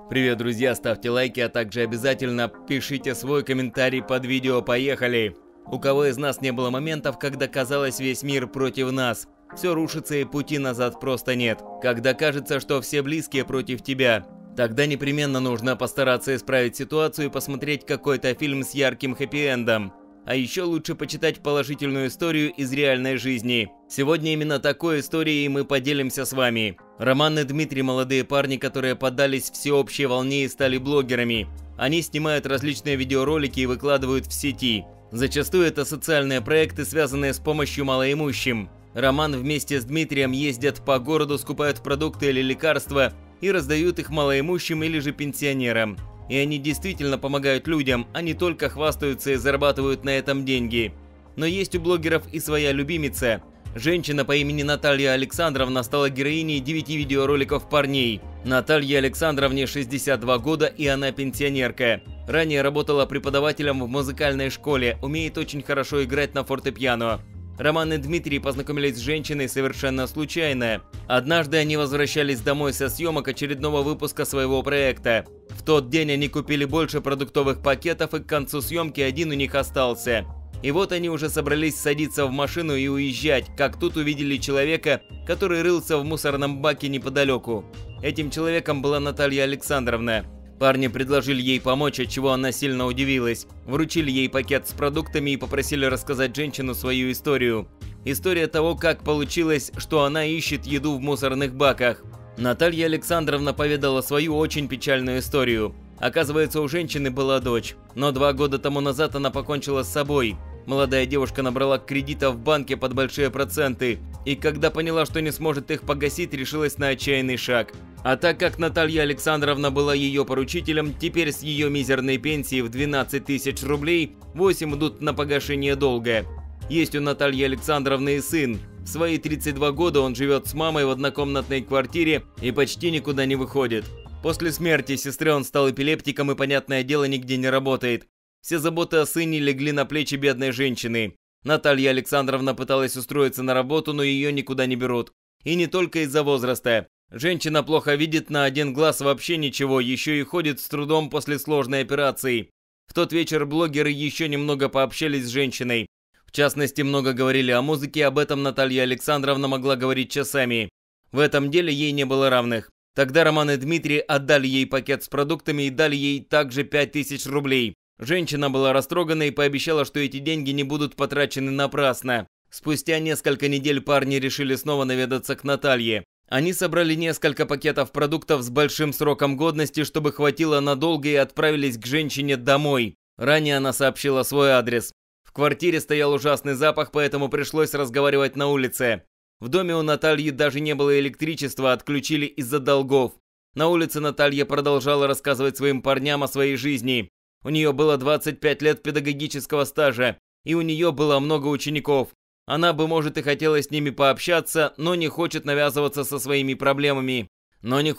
Привет, друзья, ставьте лайки, а также обязательно пишите свой комментарий под видео, поехали! У кого из нас не было моментов, когда казалось весь мир против нас? Все рушится и пути назад просто нет. Когда кажется, что все близкие против тебя, тогда непременно нужно постараться исправить ситуацию и посмотреть какой-то фильм с ярким хэппи-эндом. А еще лучше почитать положительную историю из реальной жизни. Сегодня именно такой историей мы поделимся с вами. Роман и Дмитрий – молодые парни, которые поддались всеобщей волне и стали блогерами. Они снимают различные видеоролики и выкладывают в сети. Зачастую это социальные проекты, связанные с помощью малоимущим. Роман вместе с Дмитрием ездят по городу, скупают продукты или лекарства и раздают их малоимущим или же пенсионерам. И они действительно помогают людям, а не только хвастаются и зарабатывают на этом деньги. Но есть у блогеров и своя любимица. Женщина по имени Наталья Александровна стала героиней 9 видеороликов парней. Наталье Александровне 62 года, и она пенсионерка. Ранее работала преподавателем в музыкальной школе, умеет очень хорошо играть на фортепиано. Роман и Дмитрий познакомились с женщиной совершенно случайно. Однажды они возвращались домой со съемок очередного выпуска своего проекта. В тот день они купили больше продуктовых пакетов, и к концу съемки один у них остался. И вот они уже собрались садиться в машину и уезжать, как тут увидели человека, который рылся в мусорном баке неподалеку. Этим человеком была Наталья Александровна. Парни предложили ей помочь, от чего она сильно удивилась. Вручили ей пакет с продуктами и попросили рассказать женщину свою историю. История того, как получилось, что она ищет еду в мусорных баках. Наталья Александровна поведала свою очень печальную историю. Оказывается, у женщины была дочь, но 2 года тому назад она покончила с собой. Молодая девушка набрала кредитов в банке под большие проценты, и когда поняла, что не сможет их погасить, решилась на отчаянный шаг. А так как Наталья Александровна была ее поручителем, теперь с ее мизерной пенсии в 12 тысяч рублей 8 идут на погашение долга. Есть у Натальи Александровны и сын. В свои 32 года он живет с мамой в однокомнатной квартире и почти никуда не выходит. После смерти сестры он стал эпилептиком и, понятное дело, нигде не работает. Все заботы о сыне легли на плечи бедной женщины. Наталья Александровна пыталась устроиться на работу, но ее никуда не берут. И не только из-за возраста. Женщина плохо видит, на один глаз вообще ничего, еще и ходит с трудом после сложной операции. В тот вечер блогеры еще немного пообщались с женщиной. В частности, много говорили о музыке, об этом Наталья Александровна могла говорить часами. В этом деле ей не было равных. Тогда Роман и Дмитрий отдали ей пакет с продуктами и дали ей также 5000 рублей. Женщина была растрогана и пообещала, что эти деньги не будут потрачены напрасно. Спустя несколько недель парни решили снова наведаться к Наталье. Они собрали несколько пакетов продуктов с большим сроком годности, чтобы хватило надолго, и отправились к женщине домой. Ранее она сообщила свой адрес. В квартире стоял ужасный запах, поэтому пришлось разговаривать на улице. В доме у Натальи даже не было электричества, отключили из-за долгов. На улице Наталья продолжала рассказывать своим парням о своей жизни. У нее было 25 лет педагогического стажа, и у нее было много учеников. Она бы, может, и хотела с ними пообщаться, но не хочет навязываться со своими проблемами. Не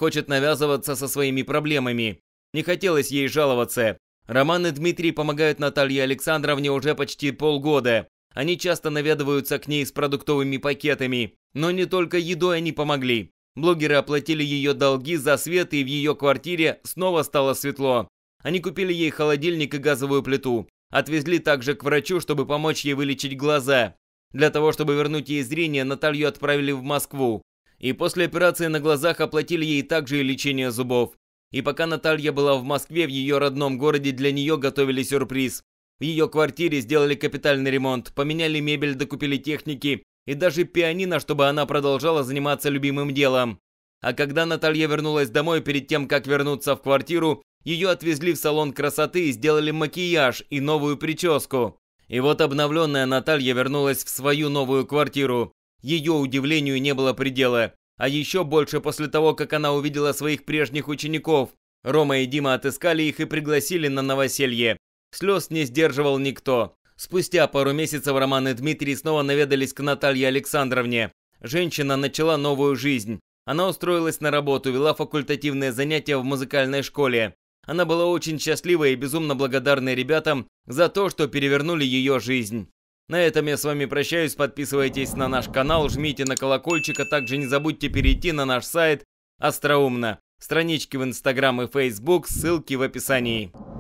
хотелось ей жаловаться. Роман и Дмитрий помогают Наталье Александровне уже почти полгода. Они часто наведываются к ней с продуктовыми пакетами. Но не только едой они помогли. Блогеры оплатили ее долги за свет, и в ее квартире снова стало светло. Они купили ей холодильник и газовую плиту. Отвезли также к врачу, чтобы помочь ей вылечить глаза. Для того, чтобы вернуть ей зрение, Наталью отправили в Москву. И после операции на глазах оплатили ей также и лечение зубов. И пока Наталья была в Москве, в ее родном городе для нее готовили сюрприз. В ее квартире сделали капитальный ремонт, поменяли мебель, докупили техники и даже пианино, чтобы она продолжала заниматься любимым делом. А когда Наталья вернулась домой, перед тем, как вернуться в квартиру, ее отвезли в салон красоты и сделали макияж и новую прическу. И вот обновленная Наталья вернулась в свою новую квартиру. Ее удивлению не было предела. А еще больше после того, как она увидела своих прежних учеников. Рома и Дима отыскали их и пригласили на новоселье. Слез не сдерживал никто. Спустя пару месяцев Роман и Дмитрий снова наведались к Наталье Александровне. Женщина начала новую жизнь. Она устроилась на работу, вела факультативные занятия в музыкальной школе. Она была очень счастлива и безумно благодарна ребятам за то, что перевернули ее жизнь. На этом я с вами прощаюсь, подписывайтесь на наш канал, жмите на колокольчик, а также не забудьте перейти на наш сайт Остроумно. Странички в Instagram и Facebook, ссылки в описании.